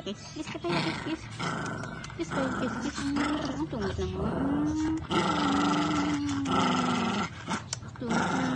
Kiss. Kiss ka tayo. Kiss, kiss. Kiss tayo. Kiss, kiss. Ang tungit naman. Tungit naman.